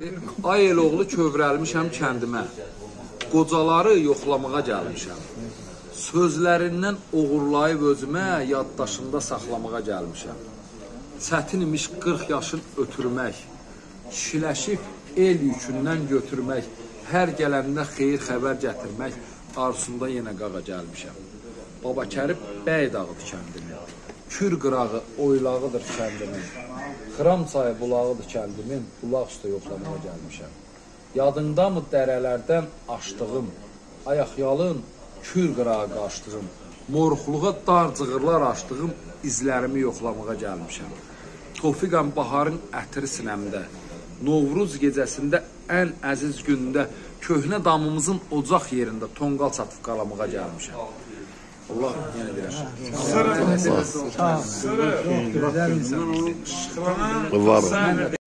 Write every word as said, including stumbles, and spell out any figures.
Ay eloğlu kövrəlmişəm kəndimə, qocaları yoxlamağa gəlmişəm. Sözlərindən oğurlayıb özümə, yaddaşımda saxlamağa gəlmişəm. Çətin imiş qırx yaşın ötürmək, kişiləşib el yükündən götürmək, hər gələndə xeyir xəbər gətirmək arzusunda yenə qağa gəlmişəm. Babakərim bəy dağıdır kəndimi, kür qırağı oylağıdır kəndimin, Xıram çayı bulağıdır kəndimin, bulaq üstə yoxlamağa gəlmişəm. Yadında mı dərələrdən açdığım, ayaqyalın, kür qırağı qaçdığım, morxluğa dar cığırlar açdığım izlərimi yoxlamağa gəlmişəm. Tofiqəm baharın ətri sinəmdə, Novruz gecəsində ən əziz gündə, köhnə damımızın ocaq yerində tonqal çatıb qalamağa gəlmişəm. Allah yenə deyər. Var.